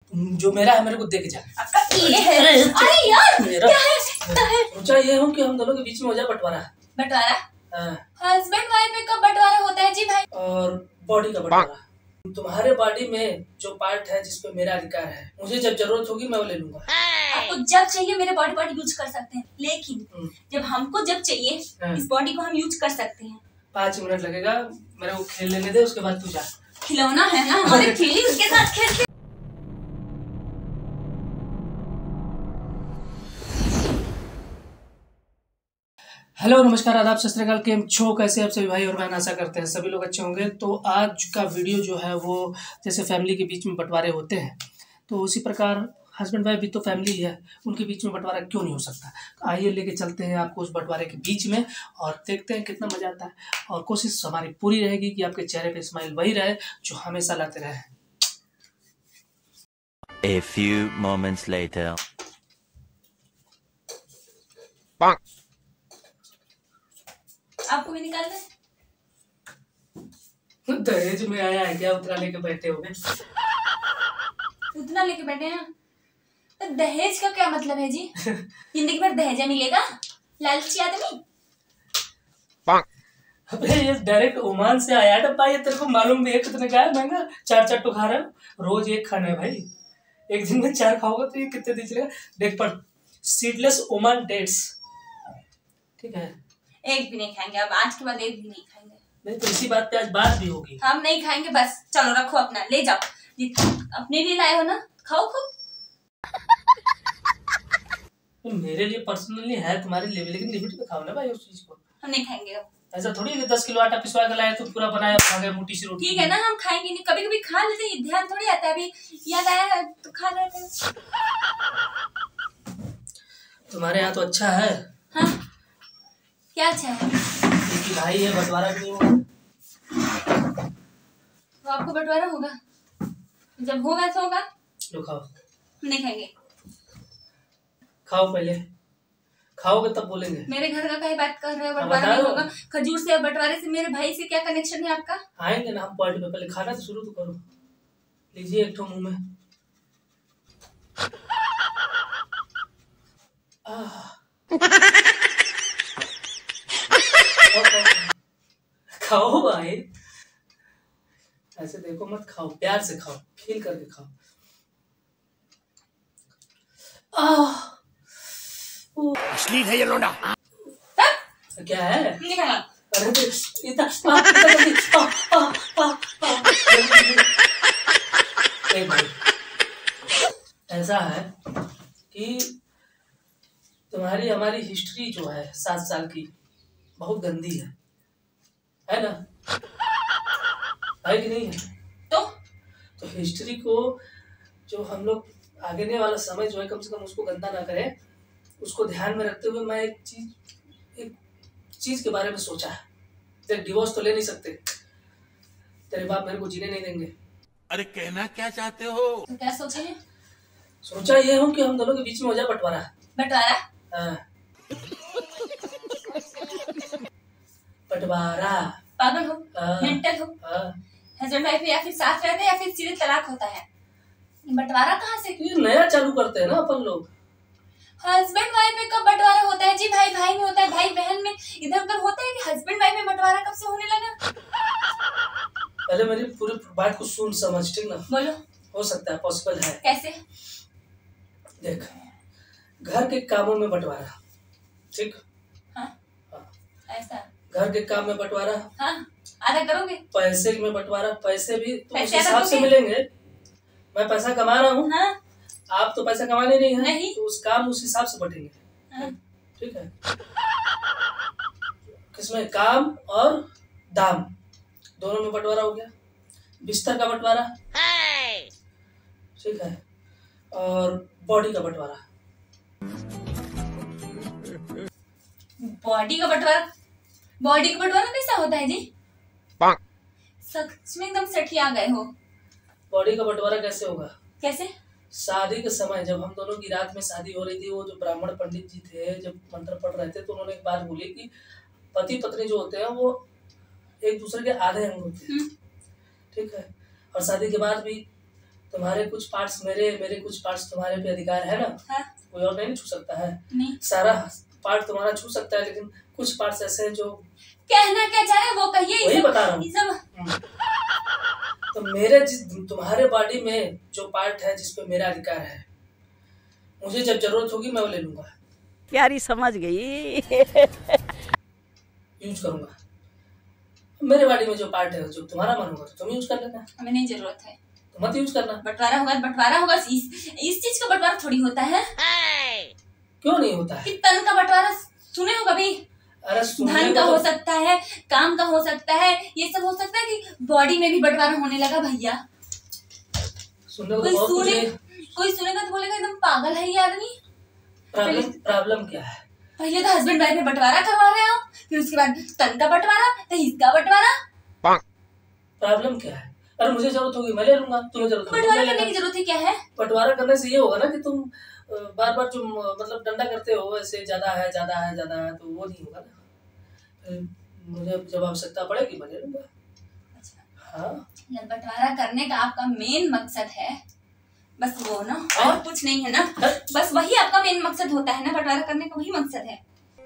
जो मेरा है मेरे को दे के जा। ये है। अरे यार क्या है? सोचा ये हूँ कि हम दोनों के बीच में हो जाए बंटवारा। बंटवारा? हस्बैंड वाइफ का बंटवारा होता है जी भाई। और बॉडी का बंटवारा। तुम्हारे बॉडी में जो पार्ट है जिसपे मेरा अधिकार है, मुझे जब जरूरत होगी मैं वो ले लूंगा। आपको जब चाहिए मेरे बॉडी यूज कर सकते हैं, लेकिन जब हमको जब चाहिए इस बॉडी को हम यूज कर सकते हैं। 5 मिनट लगेगा, मेरे को खेल लेने दे, उसके बाद तू जा। खिलौना है ना हमारे, खेली उसके साथ खेलते। हेलो नमस्कार आदाब सत श्री अकाल, केम छो, कैसे आप सभी भाई और बहन, आशा करते हैं सभी लोग अच्छे होंगे। तो आज का वीडियो जो है वो जैसे फैमिली के बीच में बंटवारे होते हैं, तो उसी प्रकार हस्बैंड वाइफ भी तो फैमिली है, उनके बीच में बंटवारा क्यों नहीं हो सकता। तो आइए लेके चलते हैं आपको उस बंटवारे के बीच में और देखते हैं कितना मजा आता है। और कोशिश हमारी पूरी रहेगी कि आपके चेहरे पे स्माइल वही रहे जो हमेशा लाते रहे। A few moments later. आपको भी निकालना है? दहेज में आया है क्या? उतना लेके बैठे हो गए? उतना लेके बैठे हैं? तो दहेज का क्या मतलब है जी? जिंदगी भर दहेज मिलेगा? लालची आदमी। अबे ये डायरेक्ट ओमान से आया डब्बा, ये तेरे को मालूम भी है कितने का है? महंगा। 4 टो खा रहा है, रोज एक खाना है भाई। एक दिन में 4 खाओगे तो ये कितने दिन चलेगा? देख पर सीडलेस ओमान डेट्स, ठीक है? एक भी नहीं खाएंगे अब, आज के बाद एक भी नहीं खाएंगे। नहीं तो इसी बात पे आज बात भी होगी। हम नहीं खाएंगे बस। चलो रखो अपना, ले जाओ, अपने लिए लाए हो ना, खाओ खूब। तो मेरे लिए पर्सनली है, तुम्हारे लिए भी, लेकिन लिमिट में खाओ ना भाई उस चीज को। हम नहीं खाएंगे अब। ऐसा थोड़ी है 10 किलो आटा पिसवा के लाए तो पूरा बनाया खा गए मोटी सी रोटी। ठीक है ना, हम खाएंगे नहीं, कभी कभी खा लेते हैं, ध्यान थोड़ी आता है। अभी याद आया है तो खा रहे थे। तुम्हारे यहाँ तो अच्छा है। हाँ क्या अच्छा है? क्योंकि भाई ये बंटवारा भी नहीं होगा। तो आपको बंटवारा होगा, जब होगा तो होगा। लो खाओ। नहीं खाएंगे। खाओ, पहले खाओगे तब बोलेंगे। मेरे घर का कहीं बात कर रहे हो? बंटवारा नहीं होगा। खजूर से, बंटवारे से मेरे भाई से क्या कनेक्शन है आपका? आएंगे ना हम पॉइंट पे, पहले खाना तो शुरू तो करो। लीजिए एक ठो मुंह में। खाओ भाई, ऐसे देखो मत, खाओ प्यार से खाओ, फील करके खाओ। असली है ये लोंडा। क्या है? नहीं खाना। अरे भाई ऐसा है कि तुम्हारी हमारी हिस्ट्री जो है 7 साल की बहुत गंदी है ना भाई, कि नहीं है? तो हिस्ट्री को जो हम लोग आगे वाला समय जो है कम से कम उसको गंदा ना करें, उसको ध्यान में रखते हुए मैं एक चीज के बारे में सोचा है। तेरे डिवोर्स तो ले नहीं सकते, तेरे बाप मेरे को जीने नहीं देंगे। अरे कहना क्या चाहते हो? तो क्या सोचे हैं? सोचा ये हूँ कि हम दोनों के बीच में हो जाए बंटवारा। बंटवारा? बंटवारा। पागल हो? मेंटल हो? हस्बैंड वाइफ या फिर साथ रहते हैं या फिर सीधे तलाक होता है? बंटवारा कहाँ से? ये नया चालू करते हैं ना अपन लोग। हस्बैंड वाइफ में कब बंटवारा होता है जी? भाई भाई में होता है, भाई बहन में इधर उधर होता है कि हस्बैंड वाइफ में बंटवारा कब से होने लगा? पहले मेरी पूरी बात को सुन समझ, ठीक ना? बोलो। हो सकता है, पॉसिबल है। कैसे? देख, घर के कामों में बंटवारा, ठीक? हाँ ऐसा। घर के काम में बंटवारा। हाँ आधा करोगे? पैसे में बंटवारा, पैसे भी तो उस पैसे हिसाब से मिलेंगे। मैं पैसा कमा रहा हूँ, हाँ आप तो पैसा कमाने नहीं है, नहीं। तो उस काम उस हिसाब से बटेंगे। हाँ। ठीक है? किसमें? काम और दाम दोनों में बंटवारा हो गया। बिस्तर का बंटवारा, ठीक है, और बॉडी का बंटवारा। बॉडी का बंटवारा? बॉडी का बंटवारा कैसा होता है जी? सच में एकदम सठिया गए हो। बॉडी का बंटवारा कैसे होगा? कैसे? शादी के समय जब हम दोनों की रात में शादी हो रही थी, वो जो ब्राह्मण पंडित जी थे जब मंत्र पढ़ रहे थे, तो उन्होंने एक बात बोली कि पति पत्नी जो होते हैं वो एक दूसरे के आधे अंग होते हैं, ठीक है? और शादी के बाद भी तुम्हारे कुछ पार्ट्स मेरे, मेरे कुछ पार्ट्स तुम्हारे पे अधिकार है ना। हाँ? कोई और नहीं छू सकता है। नहीं। सारा पार्ट तुम्हारा छू सकता है, लेकिन कुछ पार्ट्स ऐसे हैं जो कहना क्या चाह रहे हैं वो कहिए। वही बता रहा हूँ। ये सब तो मेरे तुम्हारे बॉडी में जो पार्ट है जिसपे मेरा अधिकार है, मुझे जब जरूरत होगी मैं वो ले लूंगा, प्यारी समझ गई। यूज करूंगा। मेरे बॉडी में जो पार्ट है जो तुम्हारा मन होगा तो तुम यूज कर लेना, हमें नहीं जरूरत है। तो मत यूज करना। बंटवारा होगा, बंटवारा होगा। इस चीज का बंटवारा थोड़ी होता है। क्यों नहीं होता है? कि तन का बंटवारा सुने हो कभी? अरे धन का हो सकता है, काम का हो सकता है, ये सब हो सकता है कि बॉडी में भी बंटवारा होने लगा भैया। कोई सुनेगा तो बोलेगा एकदम पागल है ये आदमी। प्रॉब्लम क्या है? पहले तो हस्बैंड वाइफ में बंटवारा करवा रहे हो, फिर उसके बाद तन का बंटवारा, तो इसका बंटवारा। प्रॉब्लम क्या है? अरे मुझे जरूरत होगी मैं ले लूंगा, तुम्हें जरूरत होगी बंटवारा करने की जरूरत है क्या है? बंटवारा करने से ये होगा ना कि तुम बार बार जो मतलब डंडा करते हो ऐसे ज्यादा है ज्यादा है ज्यादा है, तो वो नहीं होगा ना। मुझे जब आवश्यकता पड़ेगी मैं ले लूंगा। हाँ, बंटवारा करने का आपका मेन मकसद है बस वो ना, और कुछ नहीं है ना? बस वही आपका मेन मकसद होता है ना, बंटवारा करने का वही मकसद है।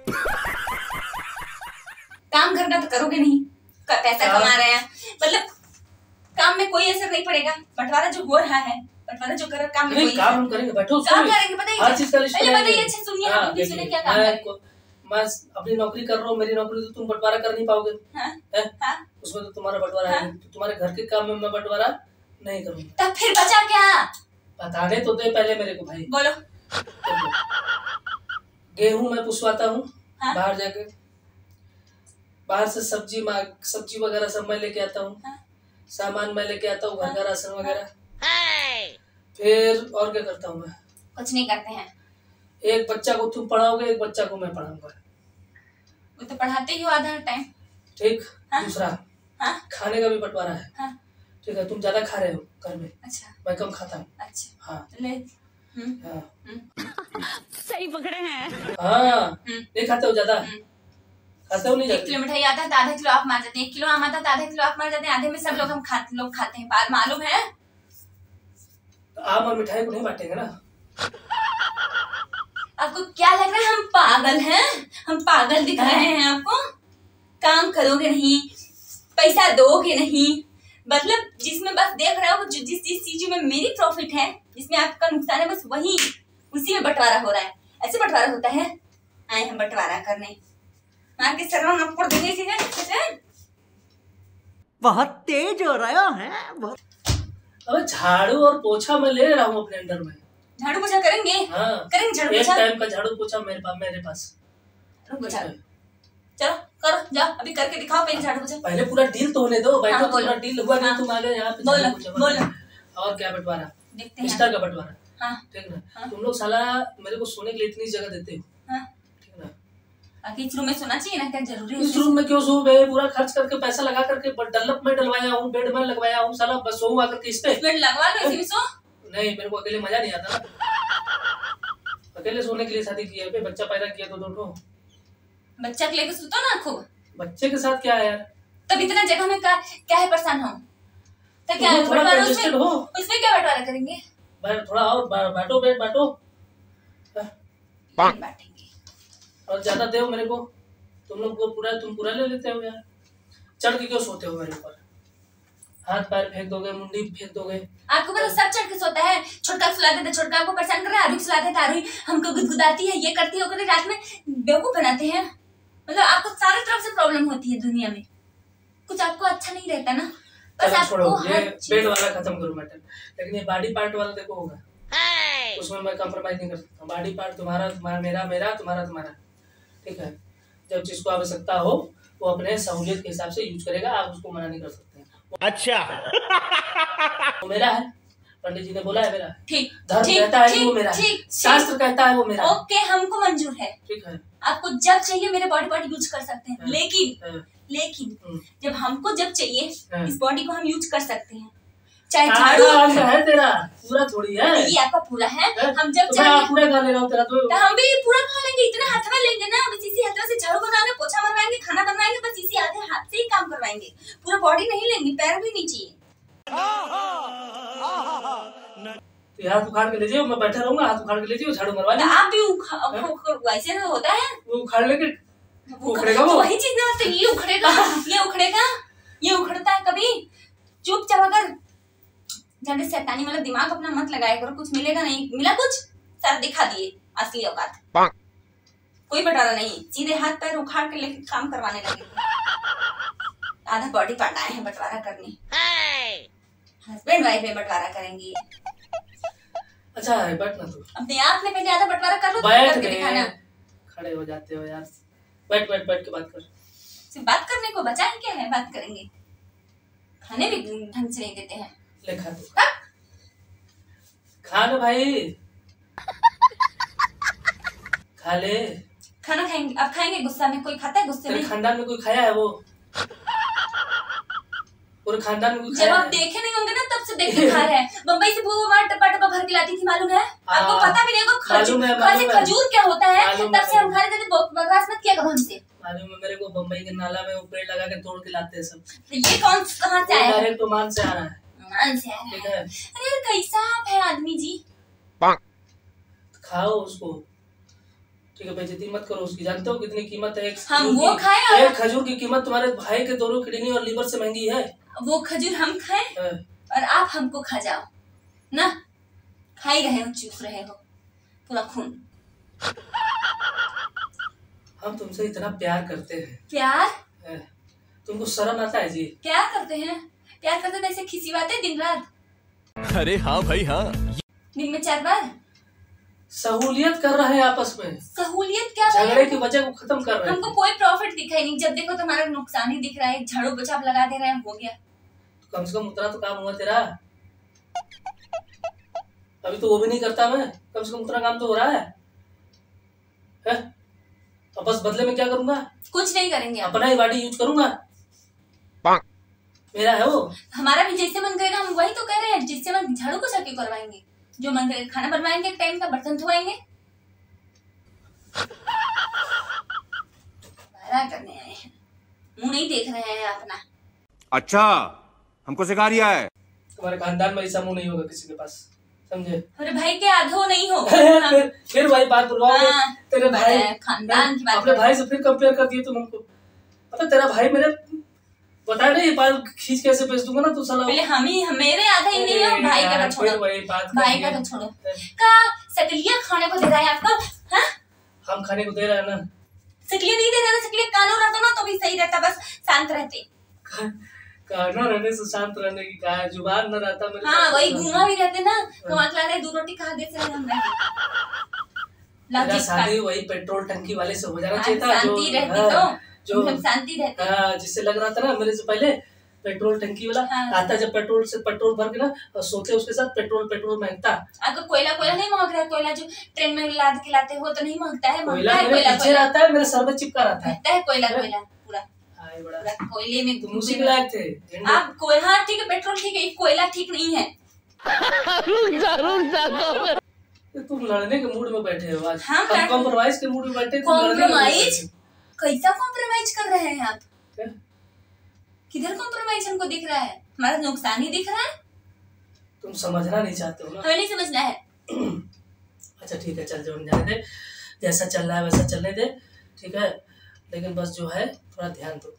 काम घर का तो करोगे नहीं, पैसा कमा रहे हैं, मतलब काम में कोई असर नहीं पड़ेगा। बंटवारा जो हो रहा है, बंटवारा जो कर रहा है, काम में कोई काम हम करेंगे, बैठो काम करेंगे। हर चीज का लिस्ट बताइए, अच्छा सुनिए, आप भी सुनिए क्या काम करेंगे। मैं अपनी नौकरी कर रहा हूँ, मेरी नौकरी तो तुम बंटवारा कर नहीं पाओगे। हाँ? उसमें तो तुम्हारा बंटवारा है, तो तुम्हारे घर के काम में मैं बंटवारा नहीं करूँगा। तब फिर बचा क्या? बताने तो दे पहले मेरे को भाई। बोलो। गेहूं मैं पुसवाता हूँ हाँ? बाहर जाके, बाहर से सब्जी वगैरह सब मैं लेके आता हूँ। हाँ? सामान मैं लेके आता हूँ, घर का राशन वगैरह। फिर और क्या करता हूँ मैं? कुछ नहीं करते हैं। एक बच्चा को तुम पढ़ाओगे, एक बच्चा को मैं पढ़ाऊंगा। वो तो पढ़ाते ही हो आधा टाइम। ठीक। हाँ? दूसरा, हाँ? खाने का भी बंटवारा है। हाँ? ठीक है, तुम ज्यादा खा रहे हो घर में, अच्छा मैं कम खाता हूँ। अच्छा हाँ ले। हाँ सही पकड़े हैं। हाँ, नहीं खाते हो ज्यादा? खाते हो नहीं 1 किलो मिठाई आता है तो आधा किलो आप मार जाते हैं, 1 किलो आम आता है तो आधा किलो आप मार जाते हैं, आधे में सब लोग खाते हैं। बात मालूम है? तो आम और मिठाई को नहीं बांटेंगे ना। आपको क्या लग रहा है हम पागल हैं? हम पागल दिख रहे हैं आपको? काम करोगे नहीं, पैसा दोगे नहीं, मतलब जिसमें बस देख रहे हो जिस चीज में मेरी प्रॉफिट है, जिसमें आपका नुकसान है, बस वही उसी में बंटवारा हो रहा है। ऐसे बंटवारा होता है? आए हम बंटवारा करने, मार के सर आपको देंगे सीधे। बहुत तेज हो रहा है। अब झाड़ू और पोछा मैं ले रहा हूँ अपने अंडर में। झाड़ू पोछा करेंगे? हाँ, करेंगे झाड़ू एक पोछा। टाइम का झाड़ू पोछा मेरे पास। चलो करो, जाओ अभी करके दिखाओ पहले झाड़ू पोछा। पहले पूरा डील तो होने दो, बैठो। हाँ, पूरा डील हुआ नहीं, हाँ, तुम आ गए यहाँ पे। बोलो। और क्या बंटवारा? देखते हैं। बिस्तर का बंटवारा। हाँ? ठीक ना? हाँ? तुम लोग साला मेरे को सोने के लिए इतनी जगह देते हो। हाँ? ठीक ना? बाकी इस रूम में सोना चाहिए ना, क्या जरूरी है? इस रूम में क्यों सोऊं? मैं पूरा खर्च करके पैसा लगा करके डल्लप में डलवाया हूँ, बेड में लगवाया हूँ, साला बस सोऊं आकर के इस पे। बेड लगवा लो, इसी में सो। नहीं, मेरे को अकेले मजा नहीं आता ना। अकेले सोने के लिए शादी की है, बच्चा पैदा किया तो दोनों बच्चा को लेकर सुतो ना खूब। बच्चे के साथ क्या है यार? तब इतना जगह में क्या है परेशान हो? तो क्या तुम थोड़ा बंटवारा कंजेस्टेड हो। उसमें क्या बंटवारा करेंगे? थोड़ा और बांटो, बेड बांटो। बांटेंगे और ज्यादा दे मेरे को। तुम लोग को तुम पूरा ले लेते हो यार। चढ़ के क्यों सोते हो मेरे ऊपर? हाथ पैर फेंक दोगे, मुंडी फेंक दोगे। आपको पता सब चढ़ के सोता है। छोटका सुला देते, छोटका आपको परेशान कर रहा है, आरुख सुला देता, आरुख हमको गुदगुदाती है, ये करती है, वो करती है, रात में बेवकूफ बनाते हैं। मतलब आपको सारी तरफ से प्रॉब्लम होती है दुनिया में, कुछ आपको अच्छा नहीं रहता ना। बस आपको ये बेड वाला खत्म करो मैटर, लेकिन ये बॉडी पार्ट वाला देखो होगा, उसमें मैं कॉम्प्रोमाइज नहीं कर सकता। बॉडी पार्ट तुम्हारा मेरा, तुम्हारा। ठीक है, जब जिसको आवश्यकता हो वो अपने सहूलियत के हिसाब से यूज करेगा, आप उसको मना नहीं कर सकते। अच्छा। वो मेरा है, पंडित जी ने बोला है मेरा। ठीक, धर्म कहता है कि वो मेरा है, शास्त्र कहता है वो मेरा। ओके, हमको मंजूर है। ठीक है, आपको जब चाहिए मेरे बॉडी पार्ट यूज कर सकते हैं, लेकिन जब हमको जब चाहिए इस बॉडी को हम यूज कर सकते हैं। चाहे झाड़ू है तेरा पूरा थोड़ी है, ये आपका पूरा है। हम जब चाहिए पूरा खा ले रहा हूँ तेरा तो हम भी पूरा खा लेंगे। इतना हथवा लेंगे ना, बस इसी हथवा से झाड़ू बनाएंगे, पोछा मरवाएंगे, खाना बनवाएंगे, बस इसी आधे हाथ से ही काम करवाएंगे। पूरा बॉडी नहीं लेंगे, पैर भी नहीं चाहिए। तो हाथ उखाड़ के ले जाओ, मैं बैठा रहूंगा, हाथ उखाड़ के ले जाओ, झाड़ू मरवा तो ली। आप भी वैसे तो होता है, वो उखाड़ लेके उखड़ेगा तो वो। वही चीज है, ये उखड़ेगा, ये उखड़ेगा, ये उखड़ता है कभी। चुपचाप अगर ज्यादा शैतानी वाला दिमाग अपना मत लगाया करो, कुछ मिलेगा नहीं। मिला कुछ, सर दिखा दिए असली औकात, कोई बटारा नहीं, सीधे हाथ पैर उखाड़ के लेके काम करवाने लगे। आधा बॉडी पार्ट आए हैं बंटवारा करने, हस्बैंड वाइफ में बंटवारा करेंगे। अच्छा है, बैठ ना तू, अपने आप में पहले आधा बंटवारा कर लो, तो बैठ करके दिखाना। खड़े हो जाते हो यार, बैठ बैठ बैठ के बात कर। सिर्फ बात करने को बचा है क्या है, बात करेंगे, खाने भी ढंग से नहीं देते हैं। ले खा तू, खा ना भाई, खा ले। खाना खाएंगे, अब खाएंगे गुस्सा में, कोई खाता है गुस्से तेरे में? खानदान में कोई खाया है वो? पूरे खानदान में कोई जब खाया आप है? देखे नहीं होंगे ना, तब से देख के खा रहे हैं। बम्बई से वो हमारा टप्पा टप्पा भर के लाती थी, मालूम है आपको? पता भी नहीं होगा मालूम है। खजूर क्या होता है, मालूम तब से है। हम खा रहे थे। बकवास मत किया करो हमसे। मालूम है मेरे को, बम्बई के नाला में वो पेड़ लगा के तोड़ के लाते हैं सब। तो ये कौन कहाँ से आया है? डायरेक्ट ओमान से आ रहा है, मान से आया है। ठीक है? अरे कैसा आप है आदमी जी। खाओ उसको, ठीक है? बेइज्जती मत करो उसकी। जानते हो कितनी कीमत है एक हम खजूर वो की? खाएं और- एक खजूर की कीमत तुम्हारे भाई के दोनों किडनी और लीवर से महंगी है। वो खजूर हम खाएं हाँ। और आप हमको खा जाओ ना, खा ही रहे हो, चूस रहे हो पूरा खून। हम तुमसे इतना प्यार करते हैं। प्यार हैं? तुमको शर्म आता है जी? प्यार करते हैं, प्यार करते हैं, ऐसे खिसिवाते दिन रात, अरे हाँ भाई हाँ। दिन में 4 बार। सहूलियत कर रहे हैं आपस में, सहूलियत क्या झगड़े भाई? की वजह को खत्म कर रहे हैं। हमको कोई प्रॉफिट दिखाई नहीं, जब देखो तुम्हारा नुकसान ही दिख रहा है। झाड़ू पोछा आप लगा दे रहे हैं, हो गया। कम से कम उतना तो काम हुआ तेरा। अभी तो वो भी नहीं करता मैं, कम से कम उतना काम तो हो रहा है? और बस बदले में क्या करूंगा? कुछ नहीं करेंगे आप। अपना ही बॉडी यूज करूंगा, मेरा है वो। हमारा भी जैसे मन करेगा, हम वही तो कह रहे हैं। जिससे मन, झाड़ू पोछा क्यों करवाएंगे? जो मन करेगा खाना बनवाएंगे, एक टाइम का बर्तन धोएंगे। बड़ा करने आए हैं, मुंह नहीं देख रहे हैं अपना। अच्छा, हमको सिखा रिया है। तुम्हारे खानदान में ऐसा मुंह नहीं होगा किसी के पास, समझे? अरे भाई के आधो नहीं हो। फिर वही बात बुलवाओगे। हाँ, तेरे भाई, खानदान की बात अपने करो। भाई से फिर कंपेयर कर दिए तुम हमको। पता तेरा भाई मेरे बताया नहीं, ये बाल खींच के ऐसे बेच दूंगा ना तो साला। पहले मेरे आधा ही नहीं है, भाई का तो छोड़ो, फिर वही बात कर भाई का दिए। तो छोड़ो। का सकलिया खाने को दे रहा है आपको? हाँ, हम खाने को दे रहे हैं ना। सकलिया नहीं दे रहा ना, सकलिया कानून रहता ना तो भी सही रहता, बस शांत रहते। कहना रहने से शांत रहने की कहा है, जुबान न रहता मेरे हाँ, पास। वही गूंगा भी रहते ना, कमा के लाते 2 रोटी खा देते हम मेरा शादी वही पेट्रोल टंकी वाले से हो जाना चाहिए था, शांति रहती तो हम शांति रहते। जिससे लग रहा था ना मेरे से पहले पेट्रोल टंकी वाला हाँ। आता, जब पेट्रोल से पेट्रोल भर के ना और सोते उसके साथ पेट्रोल महकता। आपको कोयला नहीं महक रहा है? कोयला जो ट्रेन में लाद के लाते हो तो नहीं महकता है? कोयला महकता है मेरे कोयला, पीछे रहता है, मेरे सर में चिपका रहता है। महकता है कोयला पूरा हाय बड़ा, पूरा कोयले में तुम उसी के लायक थे। आप हाँ ठीक है, पेट्रोल ठीक है, कोयला ठीक नहीं है। तुम लड़ने के मूड में बैठे हो आज। हाँ, हम कॉम्प्रोमाइज के मूड में बैठे, तुम लड़ने के मूड में कॉम्प्रोमाइज? बैठे। कैसा कॉम्प्रोमाइज कर रहे हैं आप? क्या? किधर कॉम्प्रोमाइज हमको दिख रहा है? हमारा नुकसान ही दिख रहा है, तुम समझना नहीं चाहते हो ना। हमें नहीं समझना है। अच्छा ठीक है, चल जाने दे, जैसा चल रहा है वैसा चलने दे, ठीक है? लेकिन बस जो है थोड़ा ध्यान दो।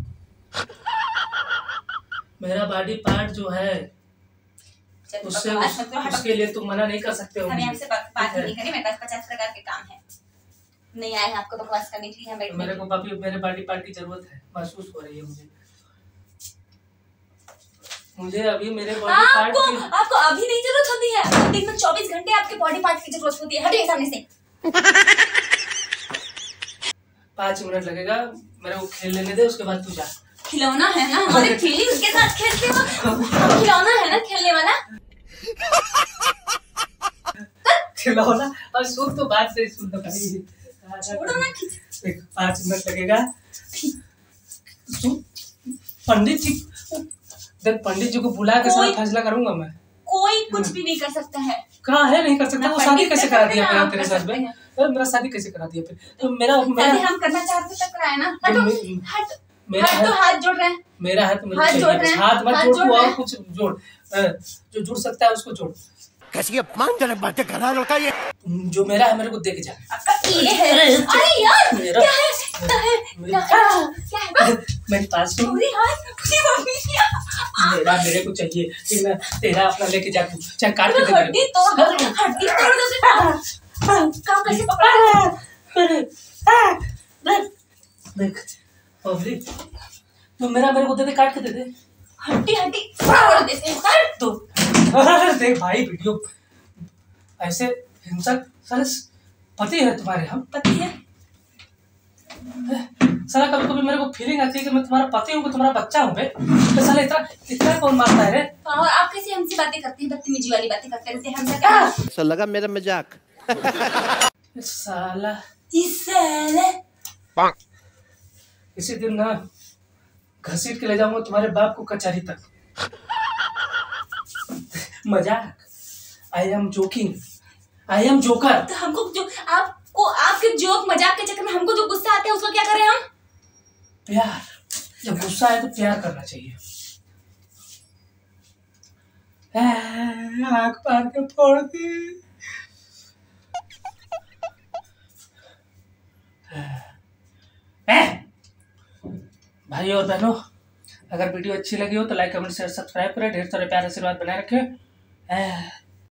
मेरा बॉडी पार्ट जो है चलो, उससे बकवास मत करो, हटो। उसके लिए तुम मना नहीं कर सकते हो। हमें हमसे बात ठीक है? नहीं करें, मेरे पास 50 प्रकार के काम है, नहीं आए हैं आपको बकवास करने के लिए। हम बैठने मेरे को पापी मेरे बॉडी पार्ट की जरूरत है, महसूस हो रही है मुझे अभी मेरे बॉडी पार्ट आपको की। आपको अभी नहीं जरूरत होती है, आपको दिन में 24 घंटे आपके बॉडी पार्ट की जरूरत होती है। हटिए सामने से। 5 मिनट लगेगा, मेरे को खेल लेने दे, उसके बाद तू जा। खिलौना है ना हमारे, फीलिंग उसके साथ खेलते हो। हम खिलौना है ना खेलने वाला। खिलौना? और सुन तो बात से सुन तो भाई। छोड़ो ना, 5 मिनट लगेगा। पंडित जी, देख पंडित जी को बुला के सारा फैसला करूंगा मैं। कोई कुछ भी नहीं कर सकता है। कहाँ है नहीं कर सकता? वो शादी कैसे करा दिया फिर तेरे साथ में? शादी मेरा शादी कैसे करा दिया फिर? तो मेरा हम करना चाहते तक कराए ना। हटो, हट। मेरा हाथ तो हाथ जोड़ रहे हैं। मेरा हाथ मेरे को हाथ चाहिए जोड़ रहे बस। हैं, हाथ मत हाथ जोड़, जोड़ तू रहे और हैं। कुछ जोड़। जो जुड़ सकता है उसको जोड़। कैसी अपमानजनक बातें कर रहा है लड़का ये। जो मेरा है मेरे को दे के जा। ये है। अरे यार मेरा क्या है क्या है क्या है क्या है मेरे पास में पूरी हाथ पूरी मम्मी मेरा मेरे को चाहिए कि मैं तेरा अपना लेके जा, तू चाहे काट के दे मेरे हड्डी तोड़ दोगे, हड्डी तोड़ दोगे। काम कैसे पकड़ा? देख पब्लिक, तू मेरे को दे दे, काट के दे दे हड्डी हड्डी तोड़ देते हैं सर। तो। देख भाई वीडियो ऐसे हिंसक साले पति है तुम्हारे, हम पति है। साला कभी कभी मेरे को फीलिंग आती है कि मैं तुम्हारा पति हूँ कि तुम्हारा बच्चा हूँ बे। तो साला इतना इतना कौन मारता है रे? और आप कैसे हमसे बातें करते हैं, बदतमीजी वाली बातें करते रहते हैं हमसे क्या? ऐसा लगा मेरा मजाक। साला इससे इसी दिन ना घसीट के ले जाऊंगा तुम्हारे बाप को कचहरी तक। मजाक, I am joking, I am joker. तो हमको जो आपको आपके जोक मजाक के चक्कर में हमको जो गुस्सा आता है उसको क्या करें हम? प्यार, जब गुस्सा है तो प्यार करना चाहिए। आँख पार के फोड़ दी। भाई और बहनों, अगर वीडियो अच्छी लगी हो तो लाइक कमेंट शेयर सब्सक्राइब करें। ढेर सारे प्यार आशीर्वाद बनाए रखें।